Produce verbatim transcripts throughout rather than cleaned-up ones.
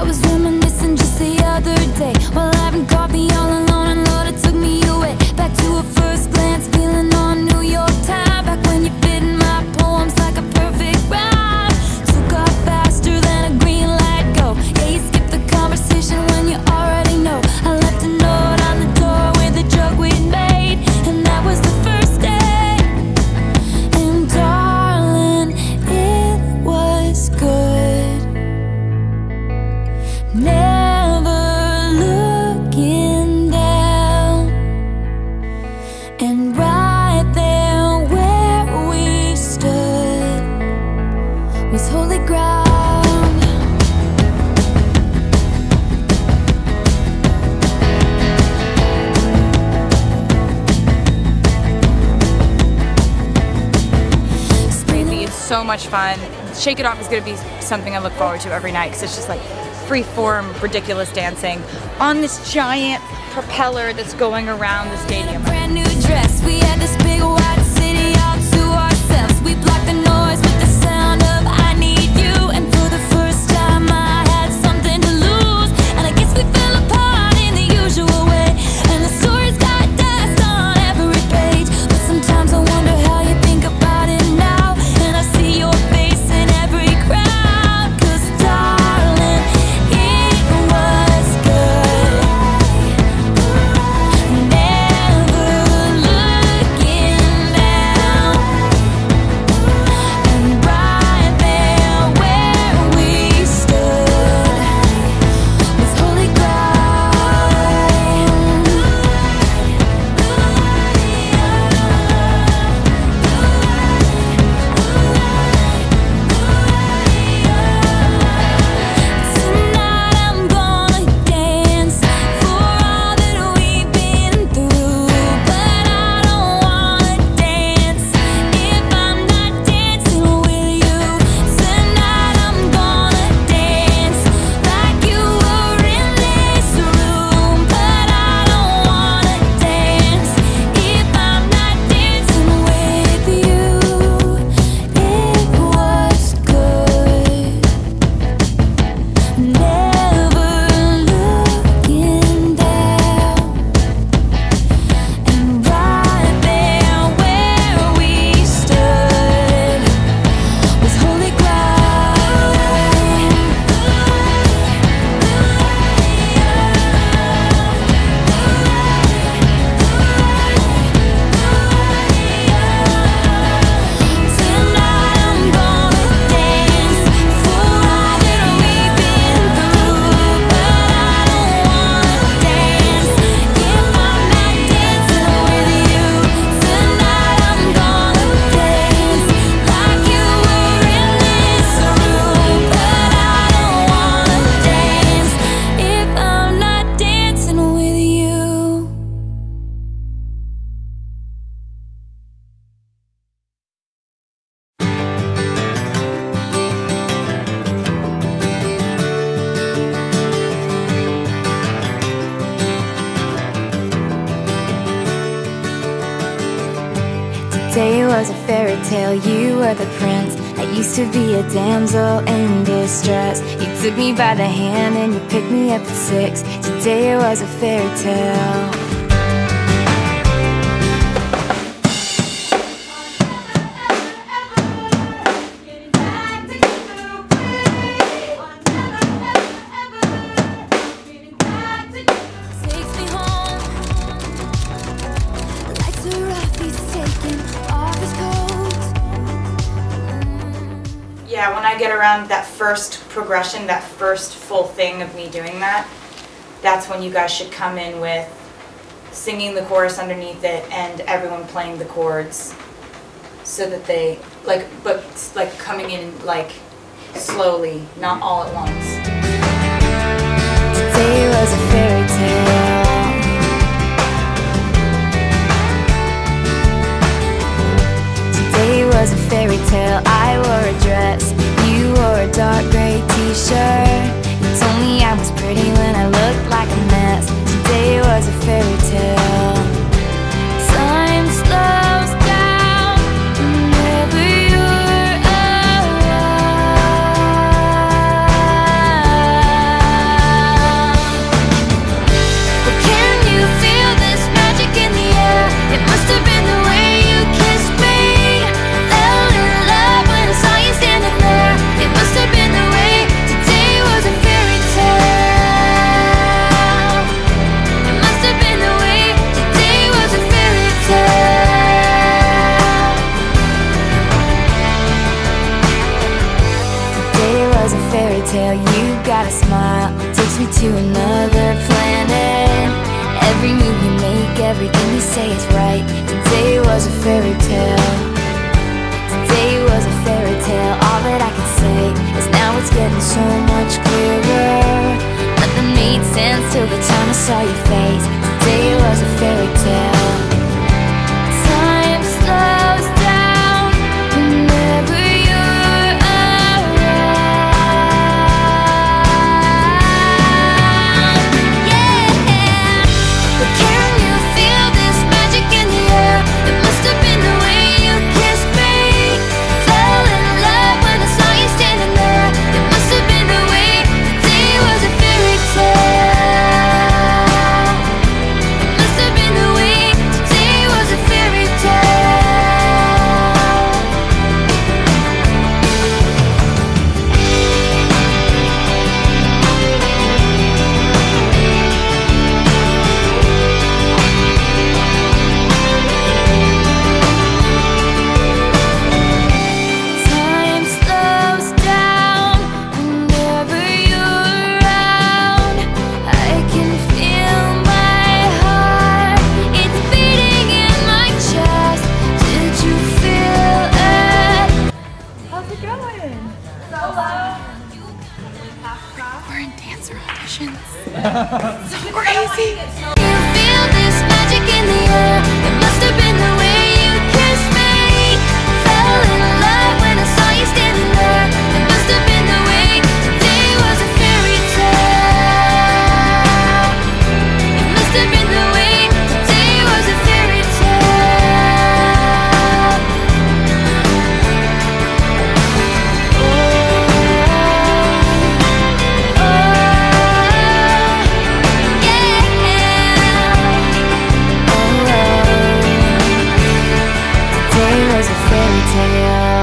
was reminiscing just the other day while having coffee all alone, and Lord, it took me away back to a first glance feeling on New York time. Back when you fit in my poems like a perfect rhyme. Took off faster than a green light go. Yeah, you skip the conversation when you already know. I left a note on the door with the joke we'd made, and that was the first day. And darling, it was good. Never looking down. And right there where we stood was holy ground. It's so much fun. Shake It Off is going to be something I look forward to every night because it's just like free-form, ridiculous dancing on this giant propeller that's going around the stadium. Brand new dress, we had this big white city all to ourselves. We blocked the noise with the sound of I Need You, and for the first time I had something to lose, and I guess we fell apart in the usual way, and the stories got dust on every page. But sometimes I wonder how you think about it now, and I see your face in every crowd. 'Cause darling, it was good. Never looking down. And right there where we stood was holy Tonight I'm gonna dance for all that we've been through, but I don't wanna dance if I'm not dancing with you. Tonight I'm gonna dance like you were in this room, but I don't wanna dance if I'm not dancing with you. It was good. Never looking down. And right there where we stood was holy Tonight I'm gonna dance for all that we've been through, but I don't wanna dance if I'm not dancing with you. Tonight I'm gonna dance like you were in this room, but I don't wanna dance if I'm not dancing with you. Today was a fairy tale, you were the prince. I used to be a damsel in distress. You took me by the hand and you picked me up at six. Today was a fairy tale. Takes me home. The lights are off, he's taking off his coat. Yeah, when I get around that first progression, that first full thing of me doing that, that's when you guys should come in with singing the chorus underneath it and everyone playing the chords so that they, like, but like coming in like slowly, not all at once. Today was a fairy tale. Today was a fairy tale. I wore a dress, you wore a dark gray t-shirt. You told me I was pretty when I looked like a mess. Today was a fairy tale. Time slows down whenever you're around. saw your face. Today was a fairy tale. Time slows down whenever you're around. Yeah, but can you feel this magic in the air? It must have been the way you kissed me. Fell in love when I saw you standing there. It must have been the way today was a fairy tale. It must have been the way today was a fairy Time slows down whenever you're around. I can feel my heart, it's beating in my chest. Did you feel it? How's it going? We're in dancer auditions. Crazy. You feel this magic in the air. It must have been the way you kissed me. Fell in love when I saw you standing there. It must have been the way today was a fairy tale. It must have been the way today was a fairy tale. Oh, oh, yeah. Today was a fairy tale.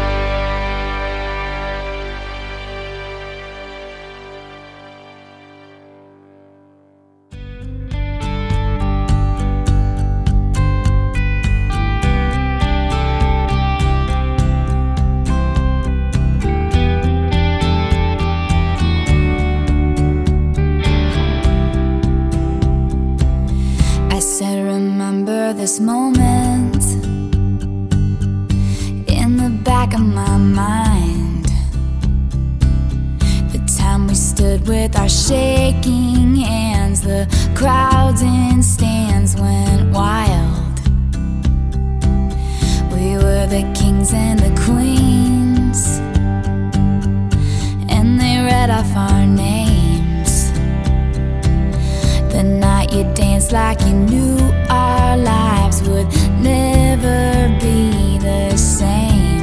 I said, remember this moment in the back of my mind. The time we stood with our shaking hands, the crowds in stands went wild. We were the kings and the queens, and they read off our names. The night you danced like you knew our lives would never be the same.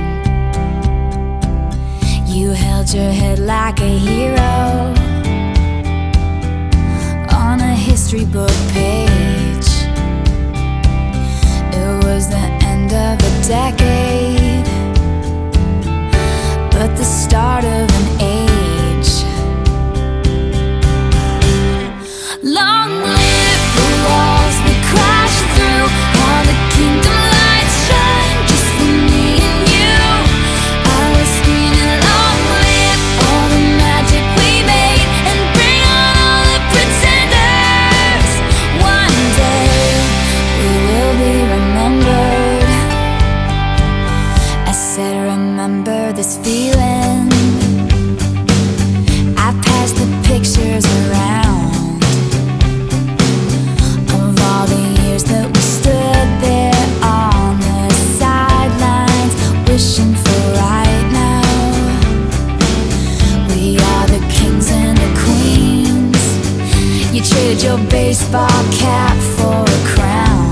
You held your head like a hero on a history book page. It was the end of a decade, but the start of an age. Long live the walls we crashed through, all the kingdom lights shine just for me and you. I was screaming, long live all the magic we made, and bring on all the pretenders. One day we will be remembered. I said, remember this feeling. I passed the pictures around of all the years that we stood there on the sidelines, wishing for right now. We are the kings and the queens. You traded your baseball cap for a crown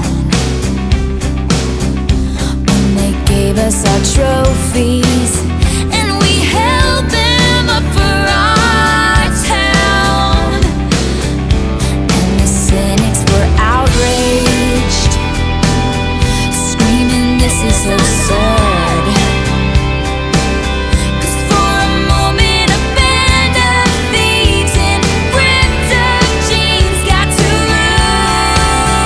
when they gave us our trophies, and we held them up for our town. And the cynics were outraged, screaming, this is absurd. 'Cause for a moment a band of thieves in ripped up jeans got to rule.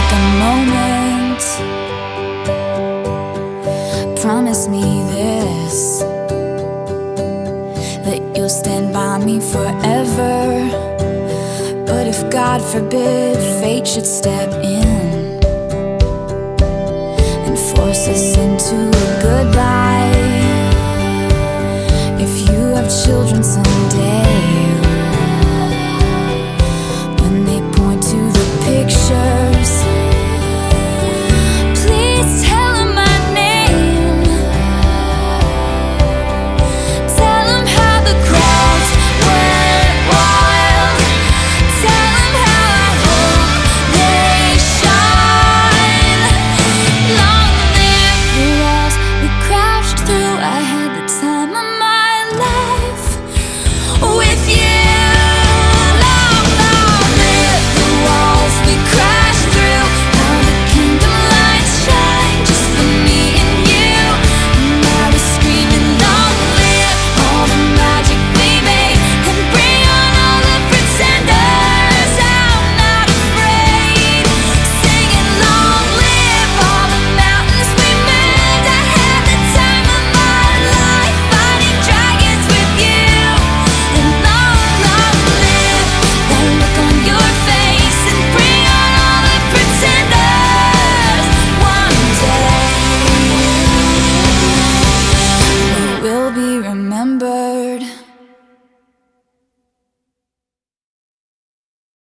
take a moment. Promise me this, that you'll stand by me forever. But if God forbid fate should step in and force us into a goodbye, if you have children someday,